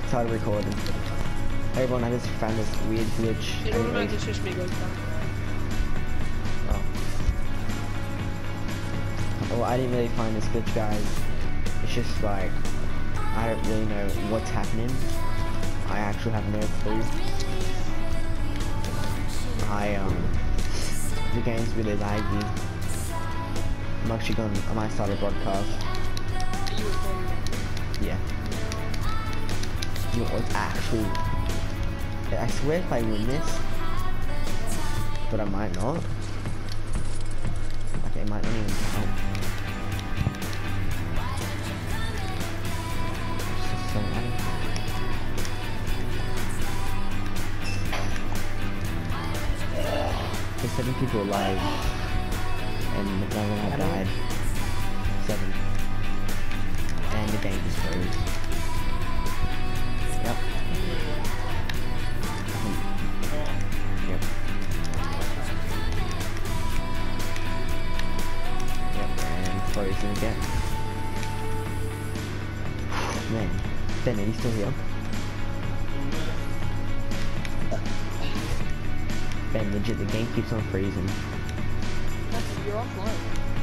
started recording. Hey everyone, I just found this weird glitch. It automatically switched me goes back. Oh. Well, I didn't really find this glitch, guys. It's just like, I don't really know what's happening. I actually have no clue. The game's really laggy. I might start a broadcast. Are you recording? Yeah. You know what's actually... I swear if I win this, but I might not. Okay, it might not even count. There's 7 people alive, and none of them have died. 7. And the game is froze. Yep. Yep. Yep, and frozen again. Man, Ben, are you still here? Ben, legit, the game keeps on freezing. You're offline.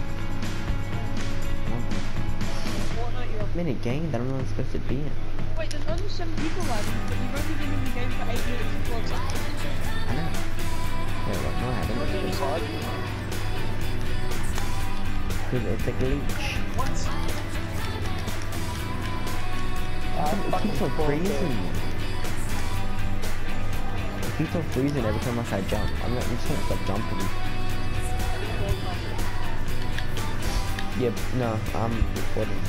Fortnite, you're offline. Minute game that I'm not supposed to be in. Wait, there's only 7 people live, but you've only been in the game for 8 minutes and 12 seconds. I know. Yeah, what? No, I haven't. Because it's a glitch. What? It keeps on freezing. It keeps on freezing every time I jump. I'm just gonna stop jumping. Yep, no, I'm recording.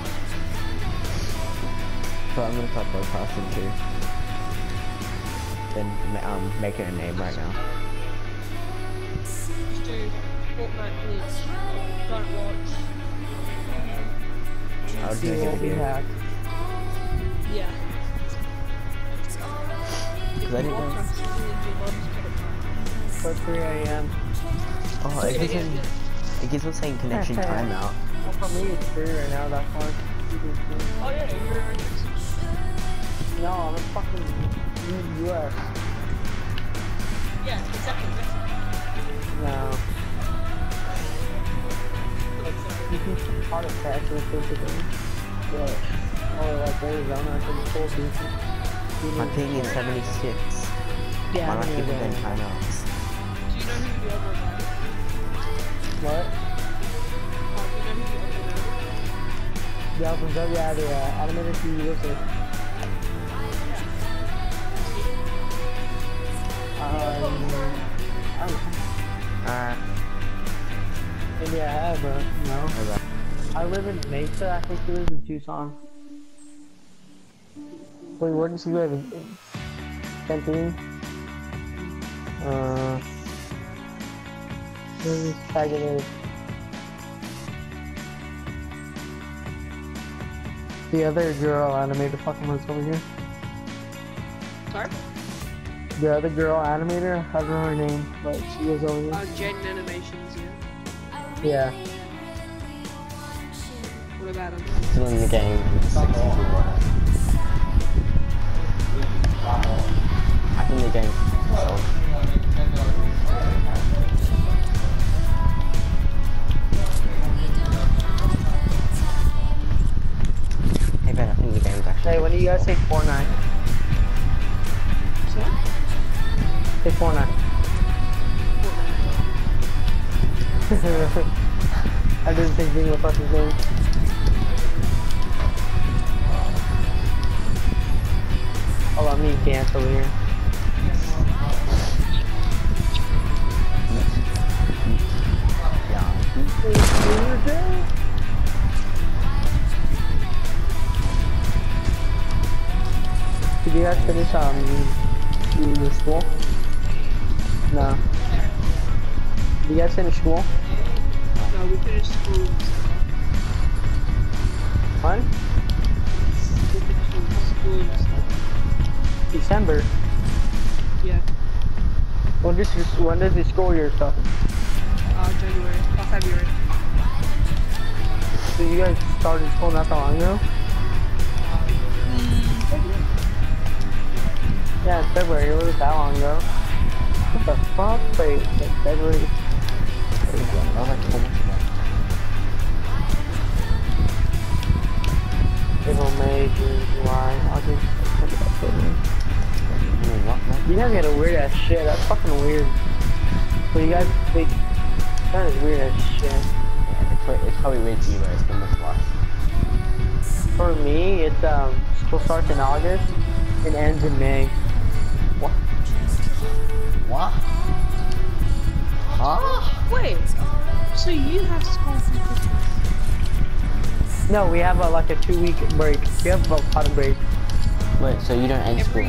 So I'm gonna start broadcasting too. Then making a name right now. Just do Fortnite glitch. Don't watch. I would make it a video. Yeah. Because I didn't know. For 3 AM. Oh, it keeps on saying connection timeout. Well, for me it's 3 right now, that's why. Oh yeah, you're in No, I'm in fucking US. Yeah, exactly. No. You can see heart attacks with basically. Yeah. Or like Arizona, I think full decent. My ping is 76. Yeah, Why not keep it in timeouts? Do you know who the other guy is? What? Do you know who the other guy is? The album's up, yeah, the animated TV with it. I don't know. Maybe I have, but no. Okay. I live in Mesa, I think he lives in Tucson. Wait, where does he live? In Tempe? Where's this faggot is? The other girl animator fucking lives over here. Sorry? The other girl animator, I don't know her name, but she was over here. Jaden Animations, yeah. Yeah. What about him? Still in the game. I think the game. Hey Ben, I think the game's actually. Hey, when do you guys say Fortnite? Sorry? Say Fortnite. I didn't think being a fucking thing. Hold on, me and Gant over here. Did you guys finish your school? No. Did you guys finish school? No, we finished school. When? We finished school and stuff. December. Yeah. When does the school year start? January. February. So you guys started school not that long ago? Yeah, it's February. It was that long ago. What the fuck? Wait, it's February. That was like 4 months ago. April, May, June, July, August, September, October. What? You guys get a weird ass shit. That's fucking weird. So you guys, that is weird as shit. Yeah, it's probably weird to you, but it's been much worse. For me, it's school starts in August and ends in May. What? What? Huh? Wait, so you have school for Christmas? No, we have like a 2-week break. We have a autumn break. Wait, so you don't end school?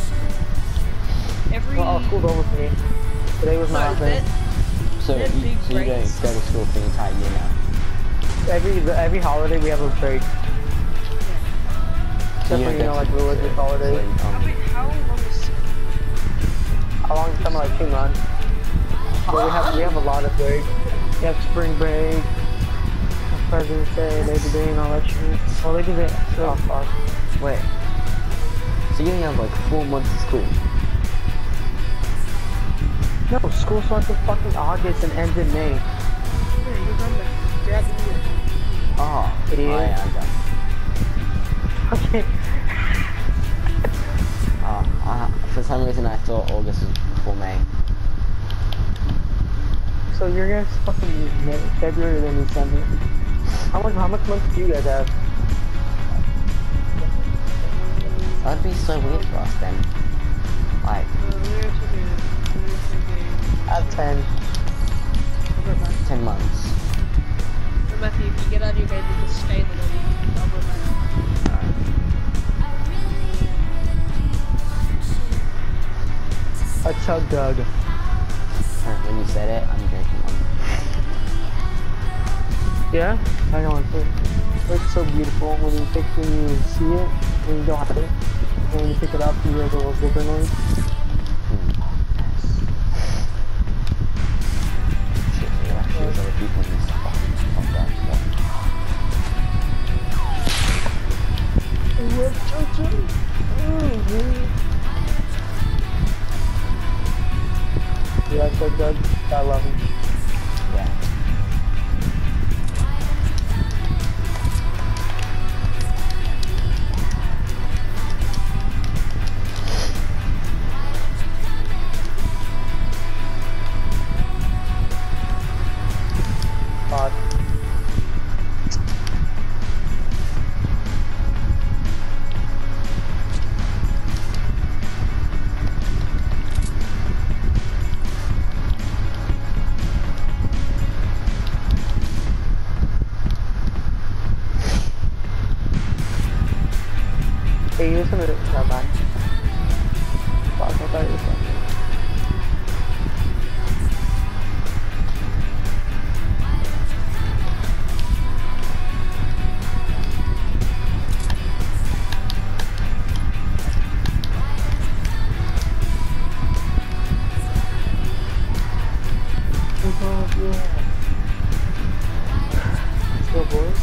Well, school's over for me. Today was my last day. So you don't go to school for the entire year now? Every holiday we have a break. Except for, you know, like religious holidays. How long is school? How long is summer? Like 2 months. But we have a lot of breaks. We have spring break, President's Day, Labor Day, and all that shit. Oh, Labor Day. Oh, fuck. Wait. So you only have like 4 months of school? No, school starts in fucking August and ends in May. Yeah, you remember. You're at the year. Oh, Idiot. yeah, I'm done. Okay. For some reason I thought August was before May. So your guys fucking February then December. How much months do you guys have? That'd be so weird for us then. Like, I have 10. 10 months. So Matthew, if you get out of your bed, you just stay in the lobby. I'll go back. A chug dug. When you said it, I'm drinking one. Yeah? I know it's it's so beautiful when you see it, when you don't have it. And when you pick it up, you hear the little zipper noise. Shit, there actually is other people in this fucking podcast. Yeah, that's so good. I love him. Yeah. God. Hey, you listen to this. Come back. Fuck, I thought you were saying. Let's go, boys.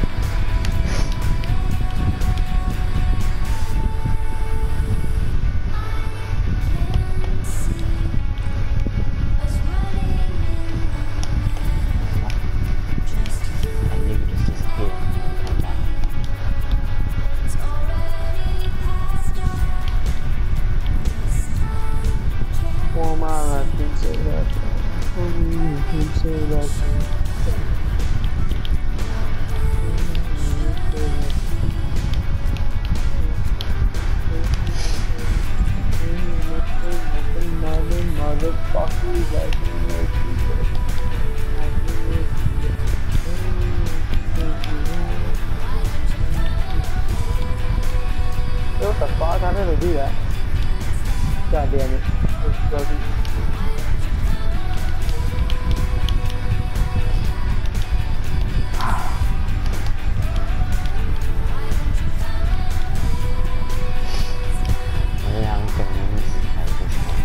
And you could just disappear and come back. Oh my, I can say that. Oh, you can say that. Motherfuckers, what the fuck? How did I do that? God damn it. It's broken. Yeah, I'm gonna win this at this point.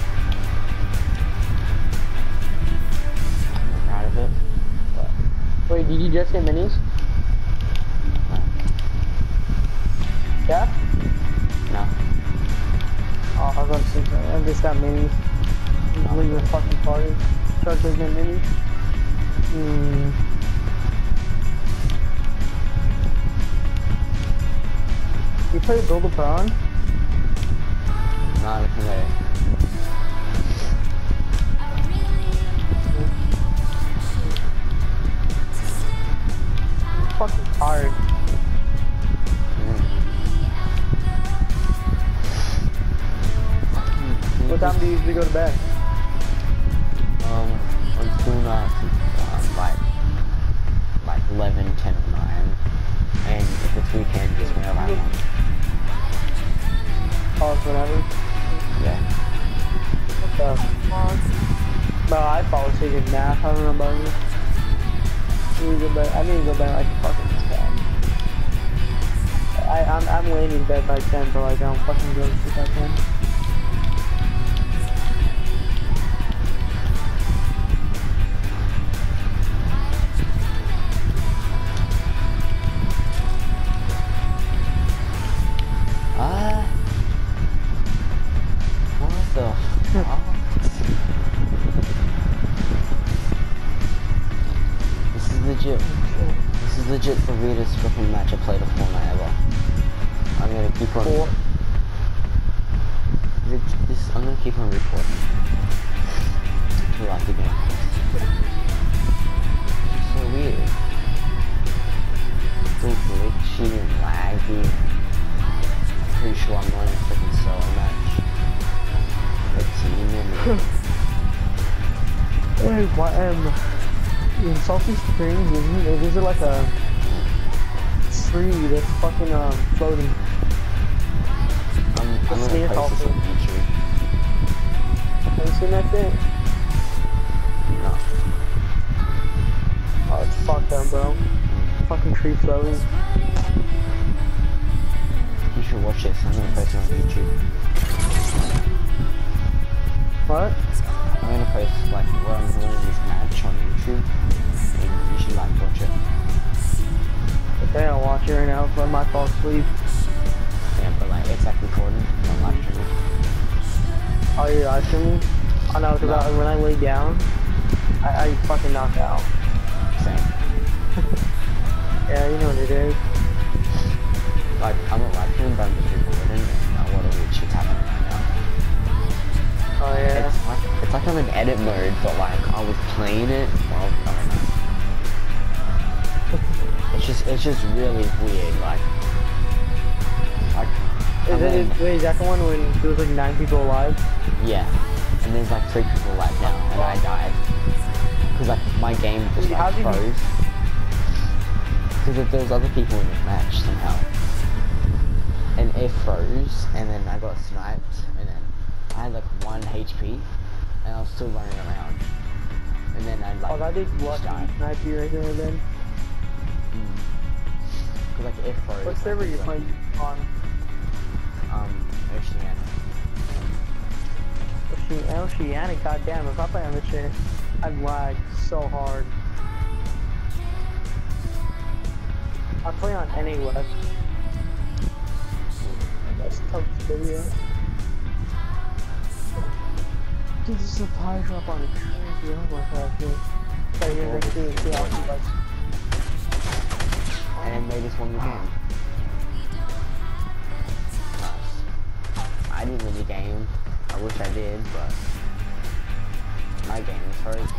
I'm not proud of it, but Wait, did you just get minis? uh, Yeah? no. Oh, I was about to say that. I just got minis. Just leave the fucking party. Start taking minis. You play Build a Prawn? Not today. Fucking hard. What time do you usually go to bed? On school nights, like 11, 10 or 9. And if it's weekend, just whenever I want. Oh, it's whenever? Yeah. What the fuck? Bro, I fall asleep in nap. I don't know about you. I need to go bed like a fucking scat. I'm laying in bed by 10, but like I don't fucking go to sleep by 10. What the fuck? This is legit. This is legit the weirdest fucking match I played of Fortnite ever. I'm gonna keep on. I'm gonna keep on recording. To like the game. It's so weird. So glitchy and laggy. Pretty sure I'm not in a freaking solo match. A team and Wait, what, in Salty Springs, is it like a tree that's fucking, floating? I'm gonna post this on YouTube. Have you seen that thing? No. Oh, it's fucked up, bro. Fucking tree floating. You should watch this. I'm gonna post it on YouTube. What? I'm gonna post like what I'm doing in this match on YouTube, and you should like watch it. Okay, I'll watch it right now, but I might fall asleep. Yeah, but like it's like recording, not live streaming. Oh, you're live streaming? I know, because when I lay down, I fucking knock out. Same. Yeah, you know what it is. Like I'm not live streaming, but I'm just recording, and what a weird shit's happening right now. Oh yeah. It's like I'm in edit mode, but like I was playing it. Well, I don't know. It's just really weird. Like Wait, is that the one when there was like 9 people alive? yeah, and there's like 3 people alive now, and I died because like my game just like froze. Because there was other people in the match somehow, and it froze, and then I got sniped, and then I had like 1 HP, and I was still running around, and then I like that did lucky snipe you right there then. Cause like it froze. What server you playing on? Oceanic, goddamn, if I play on this shit, I'd lag so hard. I play on NA West. That's tough video. Dude, this is a supply drop on a train, dude. Oh my god, dude. Right here next to the Alpha bus. And they just won the game. I didn't win the game. I wish I did, but my game is frozen.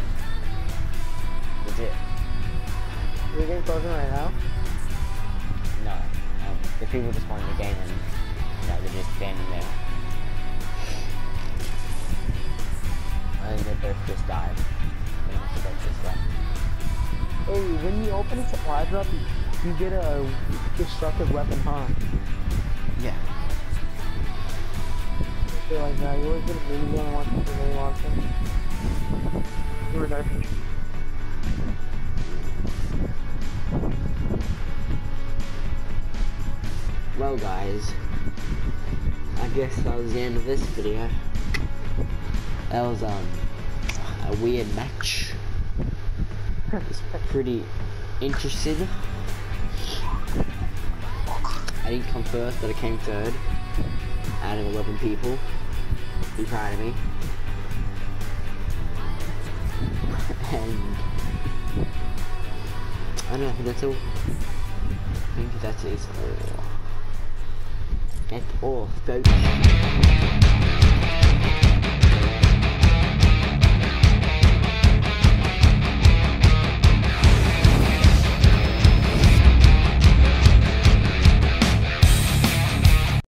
Legit. Is your game frozen right now? No. The people just won the game and they're just standing there. And they both just died. They must have both just left. Hey, when you open a supply drop, you get a destructive weapon, huh? Yeah. I feel like that. You always get a minigun and want to really launch them. You were nerfing. Well guys, I guess that was the end of this video. That was a weird match. It's pretty interesting. I didn't come first, but I came third. out of 11 people. Be proud of me. And I don't know, I think that's all. I think that is all. That's all, folks.